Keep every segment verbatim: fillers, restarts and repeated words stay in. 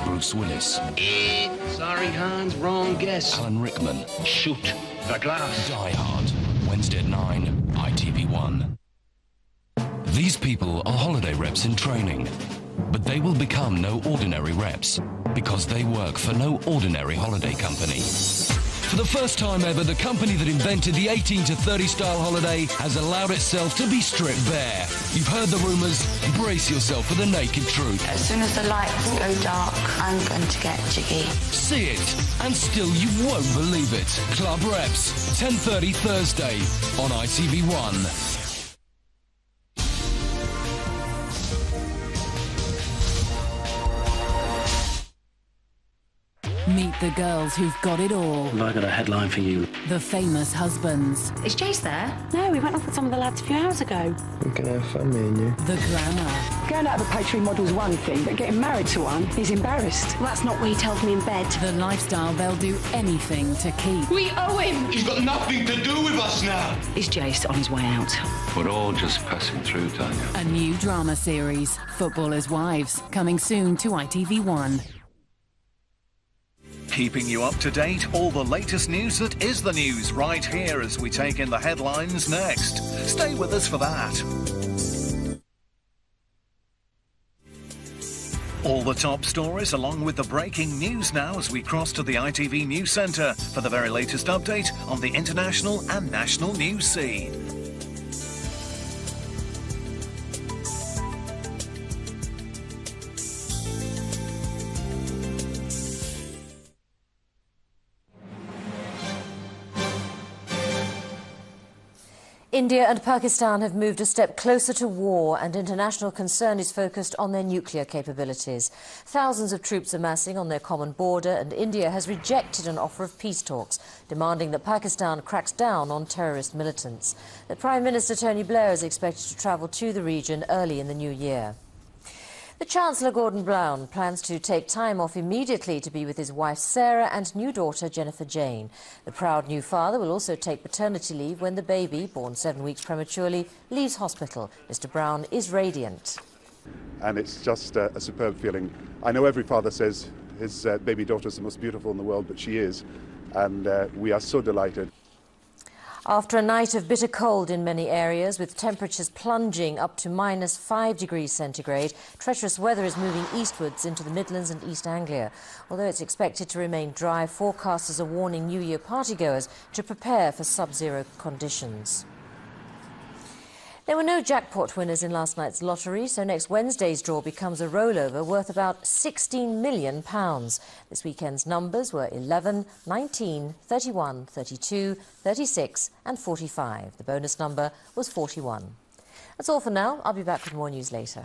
Bruce Willis. Eh, sorry, Hans, wrong guess. Alan Rickman. Shoot the glass. Die Hard, Wednesday at nine, I T V one. These people are holiday reps in training, but they will become no ordinary reps because they work for no ordinary holiday company. For the first time ever, the company that invented the eighteen to thirty style holiday has allowed itself to be stripped bare. You've heard the rumours. Brace yourself for the naked truth. As soon as the lights go dark, I'm going to get jiggy. See it, and still you won't believe it. Club Reps, ten thirty Thursday on I T V one. Meet the girls who've got it all. Have I got a headline for you? The famous husbands. Is Jace there? No, we went off with some of the lads a few hours ago. We can have fun, me and you. The glamour. Going out of a pastry model is one thing, but getting married to one, he's embarrassed. Well, that's not what he tells me in bed. The lifestyle they'll do anything to keep. We owe him! He's got nothing to do with us now. Is Jace on his way out? We're all just passing through, Tanya. A new drama series, Footballers' Wives, coming soon to I T V one. Keeping you up to date, all the latest news that is the news right here as we take in the headlines next. Stay with us for that. All the top stories along with the breaking news now as we cross to the I T V News Centre for the very latest update on the international and national news scene. India and Pakistan have moved a step closer to war, and international concern is focused on their nuclear capabilities. Thousands of troops are massing on their common border, and India has rejected an offer of peace talks, demanding that Pakistan cracks down on terrorist militants. The Prime Minister Tony Blair is expected to travel to the region early in the new year. The Chancellor Gordon Brown plans to take time off immediately to be with his wife Sarah and new daughter Jennifer Jane. The proud new father will also take paternity leave when the baby, born seven weeks prematurely, leaves hospital. Mister Brown is radiant. And it's just uh, a superb feeling. I know every father says his uh, baby daughter is the most beautiful in the world, but she is. And uh, we are so delighted. After a night of bitter cold in many areas, with temperatures plunging up to minus five degrees centigrade, treacherous weather is moving eastwards into the Midlands and East Anglia. Although it's expected to remain dry, forecasters are warning New Year partygoers to prepare for sub-zero conditions. There were no jackpot winners in last night's lottery, so next Wednesday's draw becomes a rollover worth about sixteen million pounds. This weekend's numbers were eleven, nineteen, thirty-one, thirty-two, thirty-six and forty-five. The bonus number was forty-one. That's all for now. I'll be back with more news later.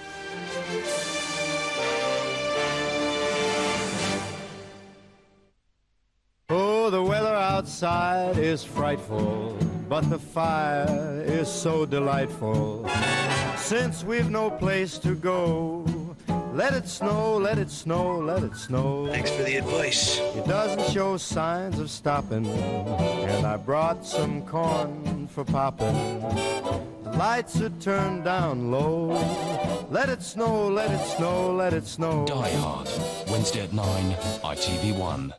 Oh, the weather outside is frightful, but the fire is so delightful. Since we've no place to go, let it snow, let it snow, let it snow. Thanks for the advice. It doesn't show signs of stopping, and I brought some corn for popping. The lights are turned down low. Let it snow, let it snow, let it snow. Die Hard, Wednesday at nine, I T V one.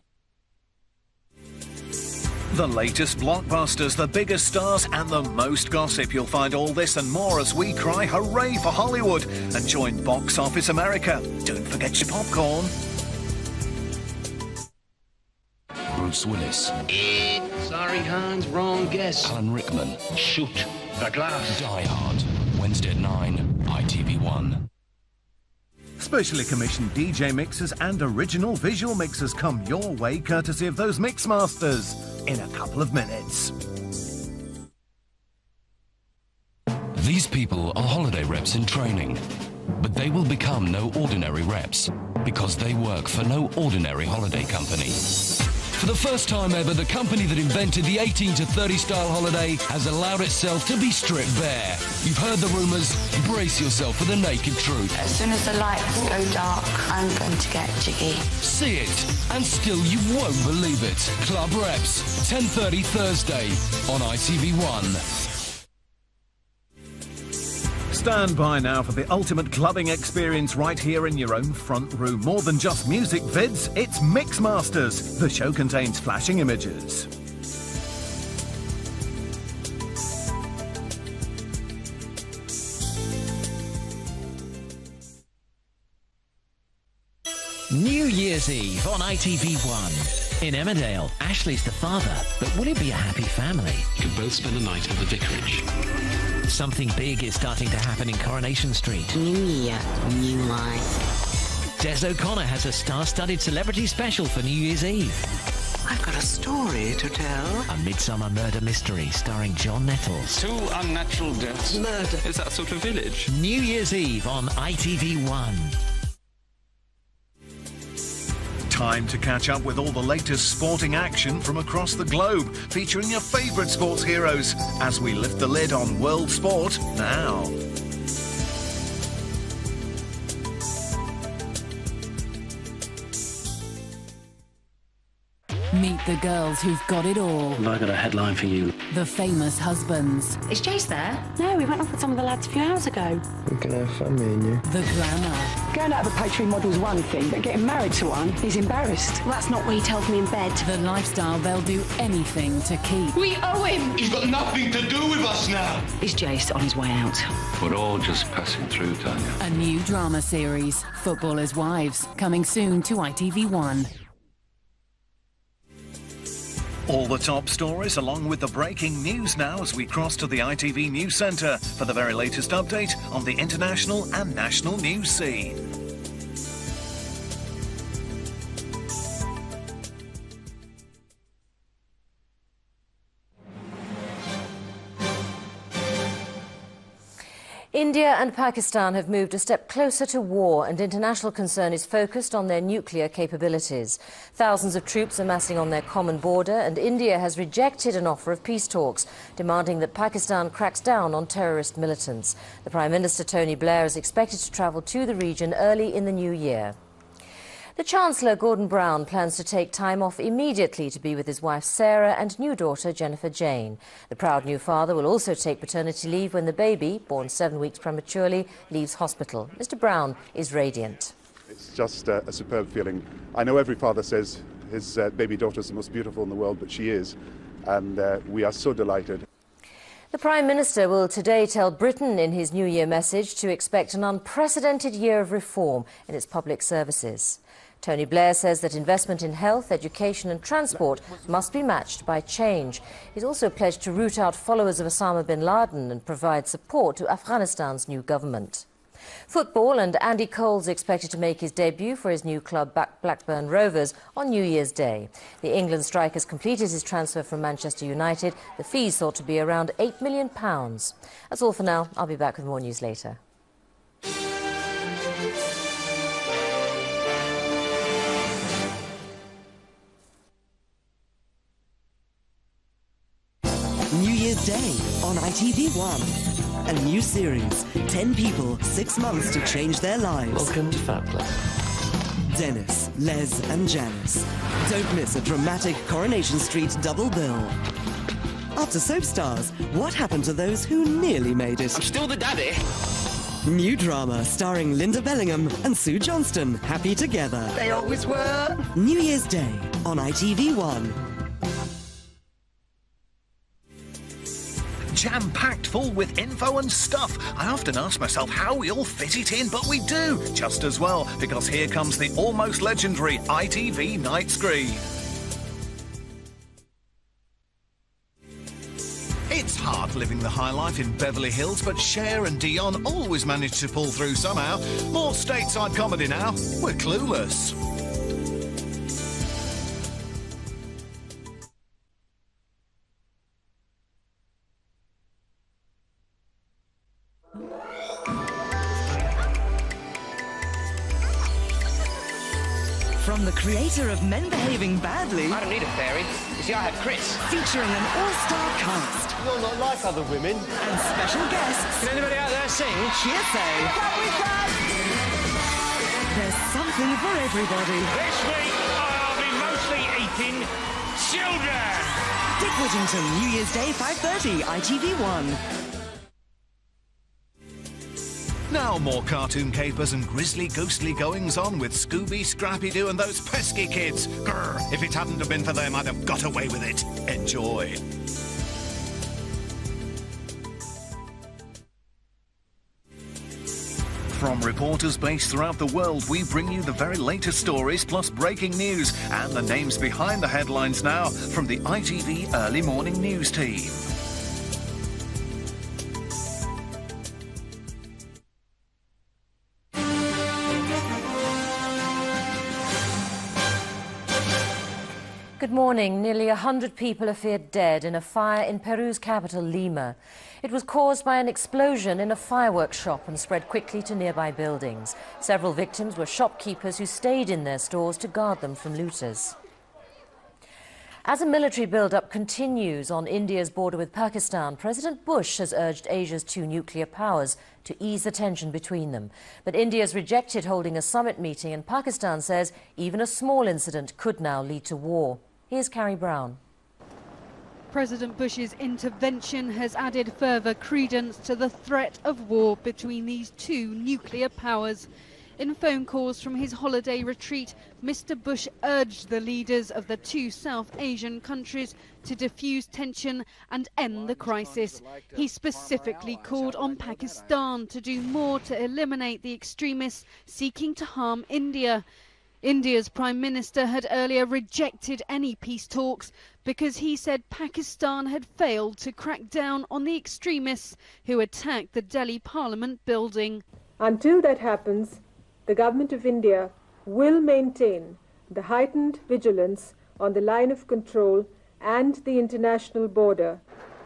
The latest blockbusters, the biggest stars and the most gossip. You'll find all this and more as we cry hooray for Hollywood and join Box Office America. Don't forget your popcorn. Bruce Willis. Eh, sorry, Hans, wrong guess. Alan Rickman. Shoot the glass. Die Hard, Wednesday at nine, I T V one. Specially commissioned D J mixes and original visual mixes come your way courtesy of those Mixmasters in a couple of minutes. These people are holiday reps in training, but they will become no ordinary reps because they work for no ordinary holiday company. For the first time ever, the company that invented the eighteen to thirty style holiday has allowed itself to be stripped bare. You've heard the rumours. Brace yourself for the naked truth. As soon as the lights go dark, I'm going to get jiggy. See it, and still you won't believe it. Club Reps, ten thirty Thursday on I T V one. Stand by now for the ultimate clubbing experience right here in your own front room. More than just music vids, it's Mixmasters. The show contains flashing images. New Year's Eve on I T V one. In Emmerdale, Ashley's the father, but will it be a happy family? You can both spend a night at the vicarage. Something big is starting to happen in Coronation Street. New year, new life. Des O'Connor has a star-studded celebrity special for New Year's Eve. I've got a story to tell. A midsummer murder mystery starring John Nettles. Two unnatural deaths. Murder. Is that sort of village? New Year's Eve on I T V one. Time to catch up with all the latest sporting action from across the globe, featuring your favourite sports heroes as we lift the lid on world sport now. Meet the girls who've got it all. Have I got a headline for you? The famous husbands. Is Jace there? No, we went off with some of the lads a few hours ago. We can have fun, me and you. The glamour. Going out of a pastry model's one thing, but getting married to one, he's embarrassed. Well, that's not what he tells me in bed. The lifestyle they'll do anything to keep. We owe him! He's got nothing to do with us now. Is Jace on his way out? We're all just passing through, Tanya. A new drama series, Footballers' Wives, coming soon to I T V one. All the top stories along with the breaking news now as we cross to the I T V News Centre for the very latest update on the international and national news scene. India and Pakistan have moved a step closer to war, and international concern is focused on their nuclear capabilities. Thousands of troops amassing on their common border, and India has rejected an offer of peace talks, demanding that Pakistan cracks down on terrorist militants. The Prime Minister, Tony Blair, is expected to travel to the region early in the new year. The Chancellor, Gordon Brown, plans to take time off immediately to be with his wife Sarah and new daughter Jennifer Jane. The proud new father will also take paternity leave when the baby, born seven weeks prematurely, leaves hospital. Mister Brown is radiant. It's just uh, a superb feeling. I know every father says his uh, baby daughter is the most beautiful in the world, but she is, and uh, we are so delighted. The Prime Minister will today tell Britain in his New Year message to expect an unprecedented year of reform in its public services. Tony Blair says that investment in health, education and transport must be matched by change. He's also pledged to root out followers of Osama bin Laden and provide support to Afghanistan's new government. Football, and Andy Cole's expected to make his debut for his new club Blackburn Rovers on New Year's Day. The England striker's completed his transfer from Manchester United. The fees thought to be around eight million pounds. That's all for now. I'll be back with more news later. New Year's Day on I T V one. A new series, ten people, six months to change their lives. Welcome to Fat Club. Dennis, Les and Janice. Don't miss a dramatic Coronation Street double bill. After Soap Stars, what happened to those who nearly made it? I'm still the daddy. New drama starring Linda Bellingham and Sue Johnston, happy together. They always were. New Year's Day on I T V one. Jam-packed full with info and stuff. I often ask myself how we all fit it in, but we do, just as well, because here comes the almost legendary I T V Nightscreen. It's hard living the high life in Beverly Hills, but Cher and Dion always manage to pull through somehow. More stateside comedy now. We're Clueless. From the creator of Men Behaving Badly... I don't need a fairy. You see, I have Chris. Featuring an all-star cast. You're not like other women. And special guests. Can anybody out there sing? Hearsay. There's something for everybody. This week, I'll be mostly eating children. Dick Whittington, New Year's Day, five thirty, I T V one. Now more cartoon capers and grisly ghostly goings-on with Scooby, Scrappy Doo and those pesky kids. Grr, if it hadn't have been for them, I'd have got away with it. Enjoy. From reporters based throughout the world, we bring you the very latest stories, plus breaking news, and the names behind the headlines now from the I T V Early Morning News team. Good morning. Nearly one hundred people are feared dead in a fire in Peru's capital, Lima. It was caused by an explosion in a fireworks shop and spread quickly to nearby buildings. Several victims were shopkeepers who stayed in their stores to guard them from looters. As a military build-up continues on India's border with Pakistan, President Bush has urged Asia's two nuclear powers to ease the tension between them. But India's rejected holding a summit meeting, and Pakistan says even a small incident could now lead to war. Here's Carrie Brown. President Bush's intervention has added further credence to the threat of war between these two nuclear powers. In phone calls from his holiday retreat, Mister Bush urged the leaders of the two South Asian countries to defuse tension and end the crisis. He specifically called on Pakistan to do more to eliminate the extremists seeking to harm India. India's Prime Minister had earlier rejected any peace talks because he said Pakistan had failed to crack down on the extremists who attacked the Delhi Parliament building. Until that happens, the government of India will maintain the heightened vigilance on the line of control and the international border.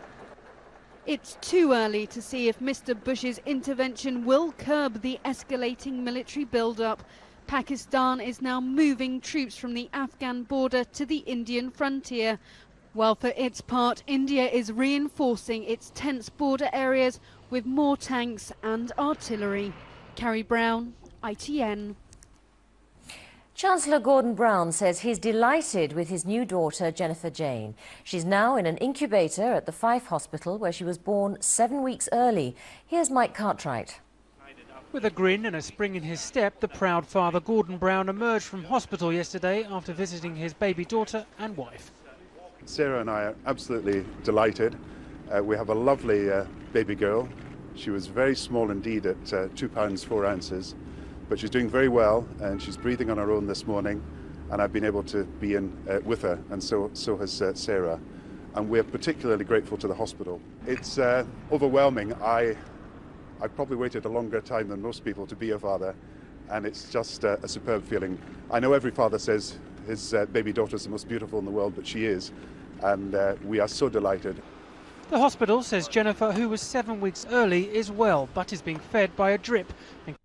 It's too early to see if Mister Bush's intervention will curb the escalating military build-up. Pakistan is now moving troops from the Afghan border to the Indian frontier, while for its part, India is reinforcing its tense border areas with more tanks and artillery. Carrie Brown, I T N. Chancellor Gordon Brown says he's delighted with his new daughter, Jennifer Jane. She's now in an incubator at the Fife Hospital, where she was born seven weeks early. Here's Mike Cartwright. With a grin and a spring in his step, the proud father Gordon Brown emerged from hospital yesterday after visiting his baby daughter and wife. Sarah and I are absolutely delighted. Uh, we have a lovely uh, baby girl. She was very small indeed at uh, two pounds four ounces, but she's doing very well and she's breathing on her own this morning, and I've been able to be in uh, with her, and so, so has uh, Sarah. And we're particularly grateful to the hospital. It's uh, overwhelming. I I probably waited a longer time than most people to be a father, and it's just uh, a superb feeling. I know every father says his uh, baby daughter is the most beautiful in the world, but she is, and uh, we are so delighted. The hospital says Jennifer, who was seven weeks early, is well, but is being fed by a drip,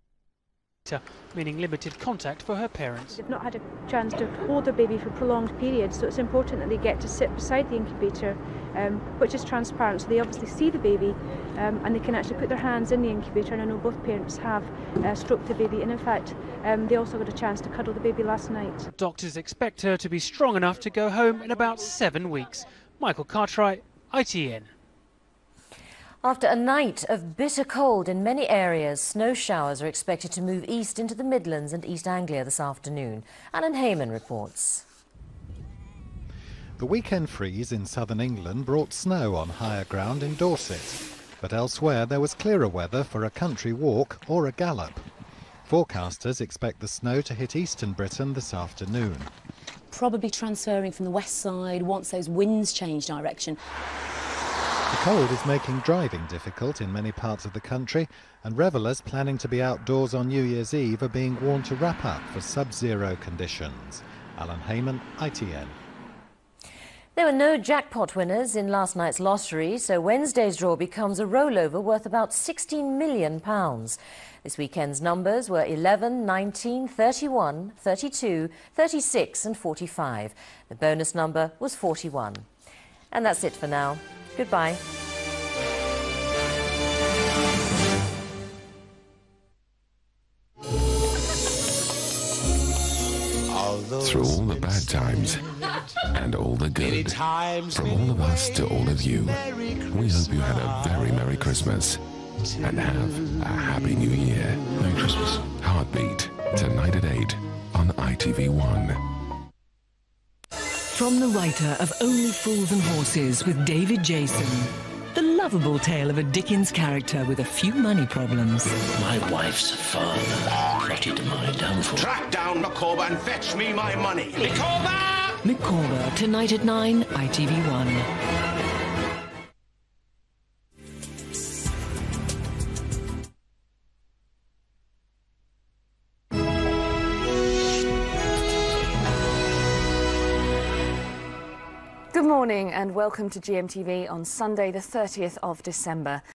meaning limited contact for her parents. They've not had a chance to hold their baby for prolonged periods, so it's important that they get to sit beside the incubator, um, which is transparent, so they obviously see the baby um, and they can actually put their hands in the incubator. And I know both parents have uh, stroked the baby, and in fact um, they also got a chance to cuddle the baby last night. Doctors expect her to be strong enough to go home in about seven weeks. Michael Cartwright, I T N. After a night of bitter cold in many areas, snow showers are expected to move east into the Midlands and East Anglia this afternoon. Alan Heyman reports. The weekend freeze in southern England brought snow on higher ground in Dorset, but elsewhere there was clearer weather for a country walk or a gallop. Forecasters expect the snow to hit eastern Britain this afternoon. Probably transferring from the west side once those winds change direction. The cold is making driving difficult in many parts of the country, and revellers planning to be outdoors on New Year's Eve are being warned to wrap up for sub-zero conditions. Alan Heyman, I T N. There were no jackpot winners in last night's lottery, so Wednesday's draw becomes a rollover worth about sixteen million pounds. This weekend's numbers were eleven, nineteen, thirty-one, thirty-two, thirty-six and forty-five. The bonus number was forty-one. And that's it for now. Goodbye. Through all the bad times and all the good, from all of us to all of you, we hope you had a very Merry Christmas. and have a happy new year. Merry Christmas. Heartbeat, tonight at eight on I T V one. From the writer of Only Fools and Horses with David Jason. The lovable tale of a Dickens character with a few money problems. My wife's father plotted my downfall. Track down Micawber and fetch me my money. Micawber! Micawber, tonight at nine, I T V one. Good morning and welcome to G M T V on Sunday the thirtieth of December.